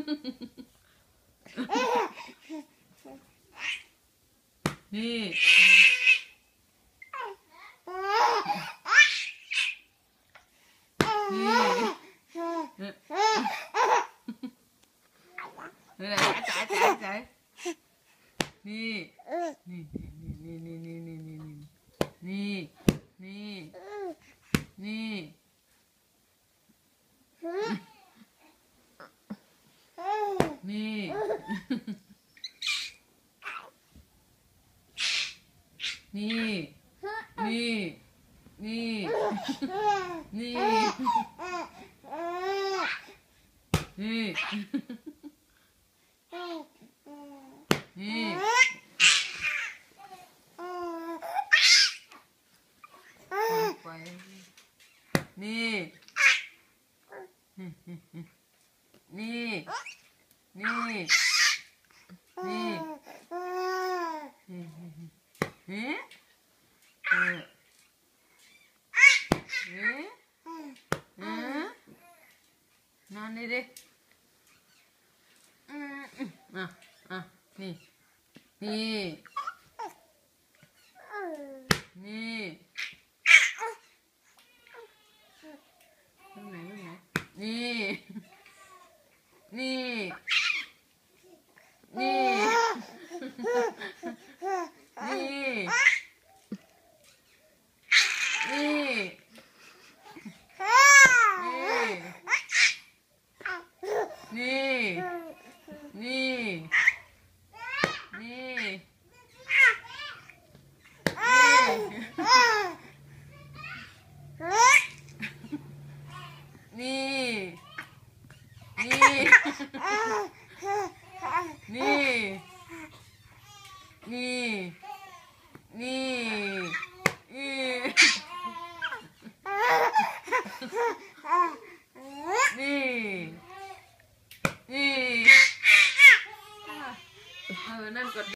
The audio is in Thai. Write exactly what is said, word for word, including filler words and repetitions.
นี่นี่นี่จ๋าจ๋าจ๋านี่นี่นี่นี่นี่นี่นี่นี่นี่นี่นี่นี่นี่นี่นี่นี่นี่ไปนี่นี่นี่นี่เฮ้เฮ้เฮ้เฮ้นอนนี่ดิอ่ะอ่ะนี่นี่นี่ตรงไหนตรงไหนนี่นี่นี่นี่นี่นี่นี่นี่นี่นี่นี่